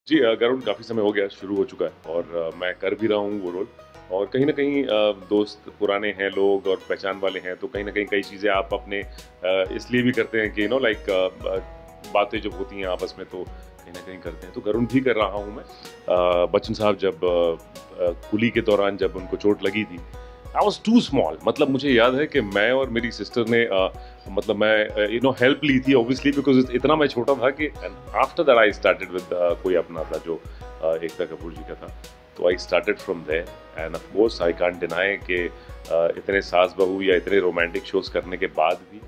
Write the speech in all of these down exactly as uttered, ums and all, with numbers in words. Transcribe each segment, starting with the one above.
जी अ, गरुड़ काफ़ी समय हो गया शुरू हो चुका है और अ, मैं कर भी रहा हूँ वो रोल और कहीं न कहीं अ, दोस्त पुराने हैं लोग और पहचान वाले हैं, तो कहीं न कहीं कई चीज़ें आप अपने अ, इसलिए भी करते हैं कि यू नो लाइक अ, ब बातें जब होती हैं आपस में तो कहीं न कहीं करते हैं। तो गरुड़ भी कर रहा हूँ मैं। अ, बच्चन साहब जब अ अ, कुली के दौरान जब उनको चोट लगी थी, आई वाज़ टू स्मॉल मतलब मुझे याद है कि मैं और मेरी सिस्टर ने अ, मतलब मैं अ, यू नो हेल्प ली थी ऑब्वियसली बिकॉज़ इतना मैं छोटा था कि and after that I started with uh, कोई अपना था जो अ, एकता कपूर जी का था। तो I started from there and of course I can't deny कि अ, इतने सास-बहू या इतने रोमांटिक शोज़ करने के बाद भी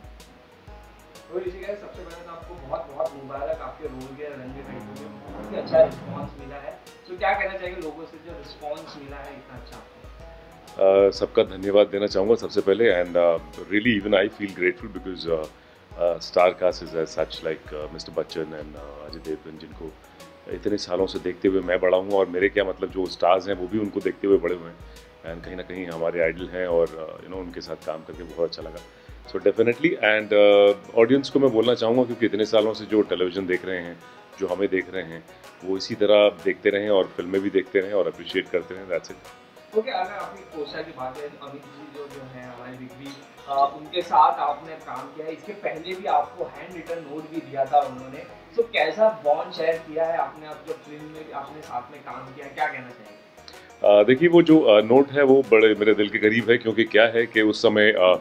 तो इसी के सबसे पहले तो आपको बहुत-बहुत मुबारक आपके रोल के रंग-में में बहुत ही अच्छा रिस्पॉन्स मिला है। तो क्या कहना चाहेंगे लोगों से जो रिस्पॉन्स मिला है इतना अच्छा आपको? अ, सबका धन्यवाद देना चाहूँगा सबसे पहले and really even I feel grateful because uh, star cast is as such like mister Bachchan and Ajay Devgan जिनको इतने सालों से देखते हुए मैं बड़ा हूँ और मेरे क्या मतलब जो स्टार्स हैं वो भी उनको देखते हुए बड़े हुए हैं एंड कहीं न कहीं हमारे आइडल हैं और यू नो उनके साथ काम करके बहुत अच्छा लगा। सो डेफिनिटली एंड ऑडियंस को मैं बोलना चाहूँगा क्योंकि इतने सालों से जो टेलीविज़न देख रहे हैं, जो हमें देख रहे हैं, वो इसी तरह देखते रहें और फ़िल्में भी देखते रहें और एप्रिशिएट करते रहें, दैट्स इट। ओके, अगर आपकी कोशा की बात है, अमित जी जो जो हैं हमारे बिग बी अ, उनके साथ आपने काम किया है, इसके पहले भी आपको हैंड रिटन नोट भी दिया था उन्होंने। सो कैसा बॉन्ड शेयर किया है आपने अब जब फ़िल्म में आपने साथ में काम किया है, क्या कहना चाहेंगे? अ, देखिए वो जो अ, नोट है वो बड़े मेरे दिल के करीब है क्योंकि क्या है कि उस समय अ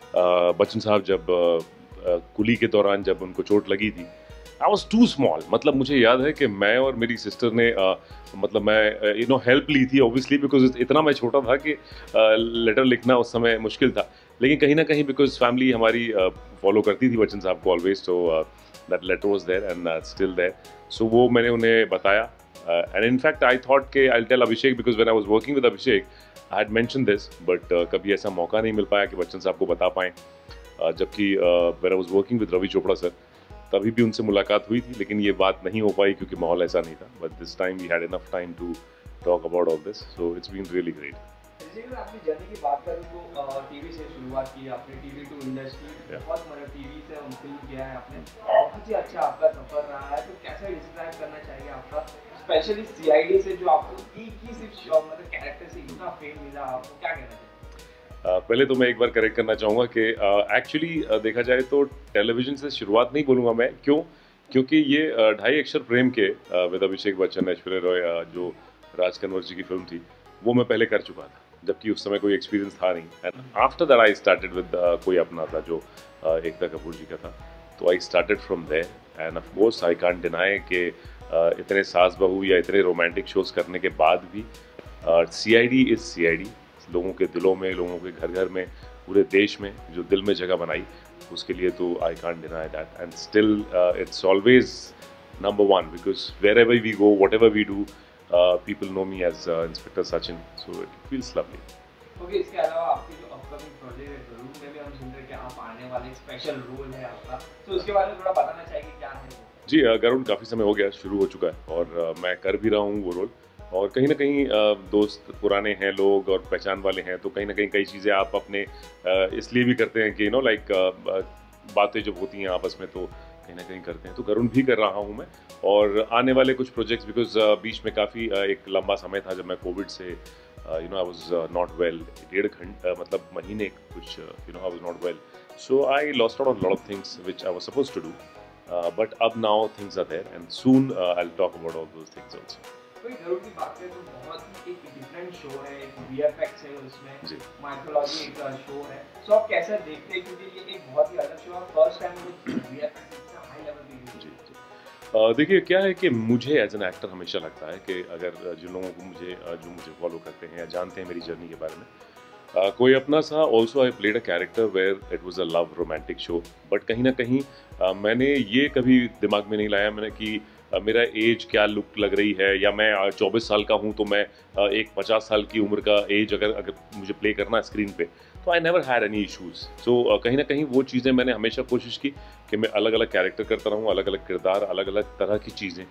अ, बच्चन साहब जब अ अ, कुली के दौरान जब उनको चोट लगी थी, आई वाज़ टू स्मॉल मतलब मुझे याद है कि मैं और मेरी सिस्टर ने अ, मतलब मैं अ, यू नो हेल्प ली थी ऑब्वियसली बिकॉज़ इतना मैं छोटा था कि अ, लेटर लिखना उस समय मुश्किल था। लेकिन कहीं न कहीं बिकॉज़ फैमिली हमारी अ, फ़ॉलो करती थी बच्चन साहब को ऑलवेज़ तो uh, that letter was there and still there. So वो मैंने उन्हें बताया Uh, and in fact, I thought कि I'll tell Abhishek because when I was working with Abhishek, I had mentioned this, but uh, कभी ऐसा मौका नहीं मिल पाया कि बच्चन साहब को बता पाएँ। uh, जबकि uh, when I was working with Ravi Chopra sir, तभी भी उनसे मुलाकात हुई थी, लेकिन ये बात नहीं हो पाई क्योंकि माहौल ऐसा नहीं था। But this time we had enough time to talk about all this, so it's been really great. जैसे कि मैं अपनी जर्नी की बात करूँ तो अ, टीवी से शुरुआत की आपने, टीवी टू इंडस्ट्री Yeah. बहुत मतलब टीवी से फिल्म किया है आपने, बहुत ही अच्छा आपका सफर रहा है। तो कैसे डिस्क्राइब करना चाहिए आपका, स्पेशली सीआईडी से जो आपको एक ही सिर्फ शॉ मतलब कैरेक्टर से इतना फेम मिला, आपको क्या कहना चाहिए? अ, पहले तो मैं एक बार करेक्ट करना चाहूँगा कि अ, एक्चुअली अ, देखा जाए तो टेलीविज़न से शुरुआत नहीं बोलूँगा मैं, क्यों? क्योंकि ये अ, ढाई अक्षर प्रेम के अ, विद अभिषेक बच्चन, ऐश्वर्या रॉय अ, जो राज कंवर जी की फ़िल्म थी, वो मैं पहले कर चुका था, जबकि उस समय कोई एक्सपीरियंस था नहीं and after that I started with uh, कोई अपना था जो अ, एकता कपूर जी का था। तो I started from there and of course I can't deny कि अ, इतने सास-बहू या इतने रोमांटिक शोज़ करने के बाद भी अ, सीआईडी इज़ सीआईडी लोगों के दिलों में, लोगों के घर-घर में, पूरे देश में जो दिल में जगह बनाई, उसके लिए तो I can't deny that and still uh, it's always number one because wherever we go, whatever we do, uh, people know me as uh, Inspector Sachin, so it feels lovely. Okay, इसके अलावा आपके जो upcoming project है ज़रूर में भी हम सुन रहे हैं कि आप आने वाले स्पेशल रोल है आपका, तो उसके बारे में थोड़ा बताना चाहेंगे क्या है वो? जी अ, गरुड़ काफ़ी समय हो गया शुरू हो चुका है और अ, मैं कर भी रहा हूँ वो रोल और कहीं न कहीं अ, दोस्त पुराने हैं लोग और पहचान वाले हैं, तो कहीं न कहीं कई चीज़ें आप अपने अ, इसलिए भी करते हैं कि यू नो लाइक अ, ब बातें जब होती हैं आपस में तो कहीं न कहीं करते हैं। तो गरुड़ भी कर रहा हूँ मैं और आने वाले कुछ प्रोजेक्ट्स बिकॉज़ अ, बीच में काफ़ी अ, एक लंबा समय था जब मैं कोविड से uh, you know I was not well डेढ़ घंट अ, मतलब महीने कुछ you know I was not well. So I lost out on lot of things which I was supposed to do. Uh, but up now things are there and soon uh, I'll talk about all those things also. कोई ज़रूर की बात करें तो बहुत ही एक different show है, एक वीएफएक्स है उसमें, जी माइथोलॉजी एक शो है। सो आप कैसे देखते हैं क्योंकि ये एक बहुत ही अलग शो है, फर्स्ट टाइम वो वीएफएक्स इतना हाई लेवल पे यूज़ जी किया। जी अ, देखिए क्या है कि मुझे एज एन एक्टर हमेशा लगता है कि अगर अ, जिन लोगों को मुझे अ, जो मुझे फॉलो करते हैं या जानते हैं मेरी जर्नी के बारे में अ, कोई अपना सा also I played a character where it was a love romantic show but कहीं ना कहीं अ, मैंने ये कभी दिमाग में नहीं लाया मैंने कि अ, मेरा एज क्या लुक लग रही है या मैं चौबीस साल का हूँ तो मैं अ, एक पचास साल की उम्र का एज अगर अगर मुझे प्ले करना है स्क्रीन पे तो I never had any issues so कहीं ना कहीं वो चीज़ें मैंने हमेशा कोशिश की कि मैं अलग अलग कैरेक्टर करता रहूँ अलग अलग किरदार अलग अलग तरह की चीज़ें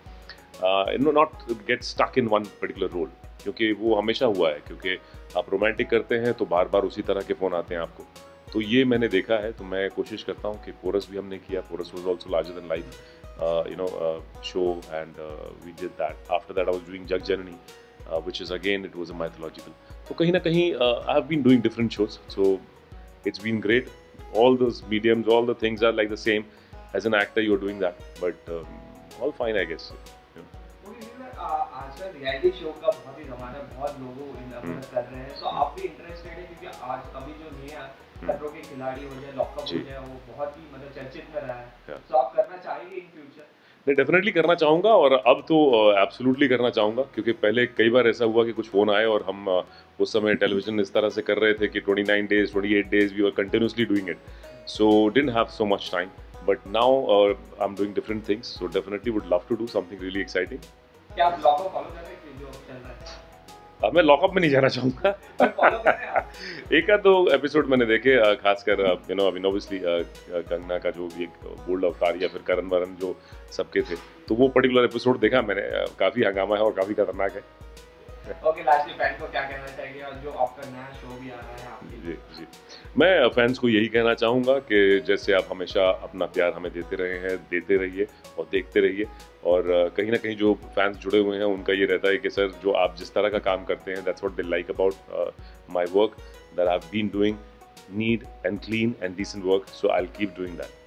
no not get stuck in one particular role क्योंकि वो हमेशा हुआ है क्योंकि आप रोमांटिक करते हैं तो बार बार उसी तरह के फ़ोन आते हैं आपको तो ये मैंने देखा है, तो मैं कोशिश करता हूँ कि कोरस भी हमने किया. Chorus was also larger than life you know show, and we did that. After that I was doing Jag Janani, which is again it was a mythological. तो कहीं ना कहीं I have been doing different shows, so it's been great. All those mediums, all the things are like the same. As an actor, you're doing that, but um, all fine, I guess. Yeah. आजकल reality show का बहुत ही जमाना है, बहुत लोग invest कर रहे हैं, तो आप भी इंटरेस्टेड है? क्योंकि आज अभी जो नया खतरों के खिलाड़ी हो जाए, लॉकअप हो जाए, वो बहुत ही मतलब चर्चित में रहा है, तो आप करना चाहेंगे इन फ्यूचर? मैं डेफिनेटली करना चाहूँगा, और अब तो एब्सोल्युटली uh, करना चाहूँगा, क्योंकि पहले कई बार ऐसा हुआ कि कुछ फ़ोन आए और हम uh, उस समय टेलीविजन इस तरह से कर रहे थे कि उनतीस डेज, अट्ठाईस days we were continuously doing it, so didn't have so much time. But now I am doing different things, so definitely would love to do something really exciting. क्या आप लॉकअप फॉलो कर रहे हैं कि जो चल रहा है? अब मैं लॉकअप में नहीं जाना चाहूँगा. एक आध दो एपिसोड मैंने देखे, खासकर यू नो अभी ऑब्वियसली कंगना का जो भी एक बोल्ड अवतार या फिर करण वरण जो सबके थे, तो वो पर्टिकुलर एपिसोड देखा मैंने. काफ़ी हंगामा है और काफ़ी खतरनाक है. ओके, लास्टली फैन को क्या कहना चाहिए, और जो आपका नया शो भी आ रहा है आपके? जी जी, मैं फैंस को यही कहना चाहूँगा कि जैसे आप हमेशा अपना प्यार हमें देते रहे हैं, देते रहिए और देखते रहिए. और कहीं ना कहीं जो फैंस जुड़े हुए हैं उनका ये रहता है कि सर जो आप जिस तरह का काम करते हैं, that's what they like about my work, that I have been doing neat and clean and decent work, so I will keep doing that.